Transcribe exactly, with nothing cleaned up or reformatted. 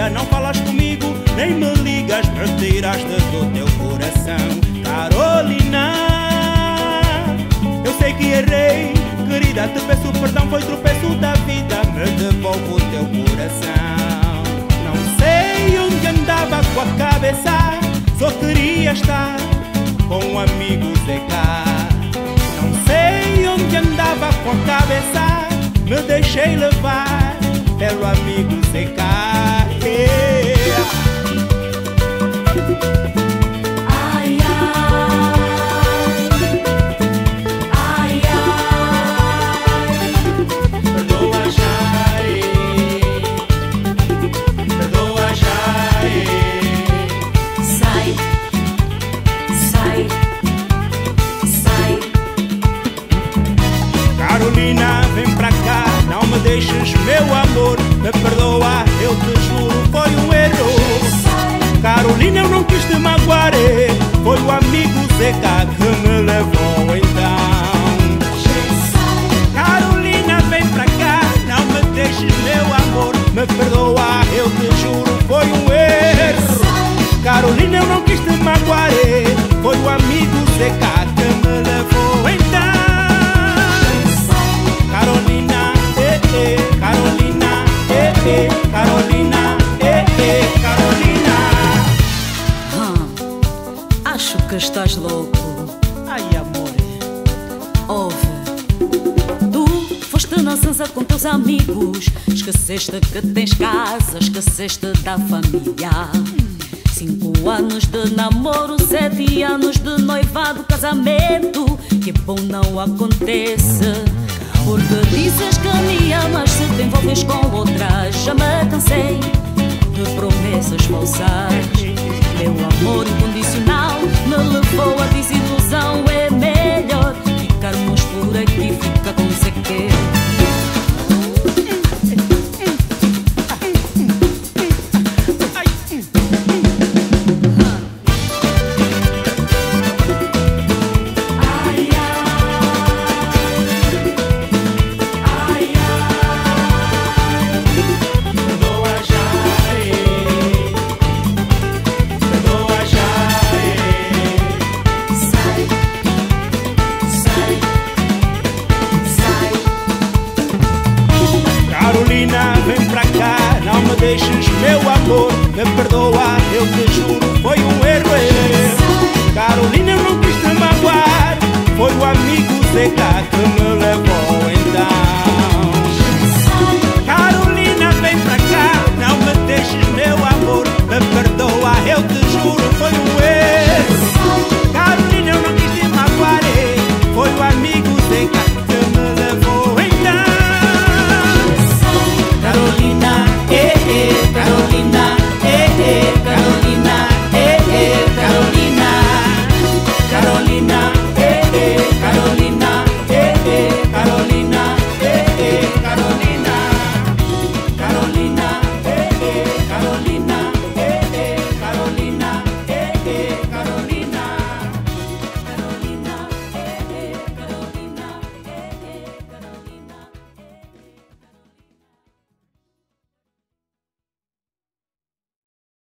dia não falas comigo, nem me ligas, me tiraste do teu coração. Carolina, eu sei que errei, querida, te peço perdão, foi tropeço da vida, me devolvo o teu coração. Não sei onde andava com a cabeça, só queria estar com o amigo Zé Cá. Não sei onde andava com a cabeça, me deixei levar pelo amigo Zé Cá. Yeah. Ai, ai, ai, ai. Perdoa já, perdoa já. Sai, sai, sai. Carolina, vem pra cá, não me deixes, meu amor. Me perdoa, eu te juro, foi um erro. Carolina, eu não quis te magoar, foi o amigo Zé Cá que me levou então. Carolina, vem pra cá, não me deixes, meu amor. Me perdoa, eu te juro, foi um erro. Carolina, eu não quis te magoar, foi o amigo Zé Cá que me levou então. Carolina, eh, eh, Carolina, eh, eh, Carolina, eh, eh, Carolina. Hum, acho que estás louco. Ai, amor. Ouve, tu foste na zanza com teus amigos, esqueceste que tens casa, esqueceste da família. Cinco anos de namoro, sete anos de noivado, casamento, que bom não acontece. Porque dizes que me amas, se te envolves com outras. Já me cansei de promessas falsas. Meu amor incondicional me levou à desilusão. É melhor ficarmos por aqui, fica com Zé Cá. Carolina, vem pra cá, não me deixes, meu amor. Me perdoa, eu te juro, foi um erro. Carolina, eu não quis te magoar, foi o amigo Zé Cá que me levou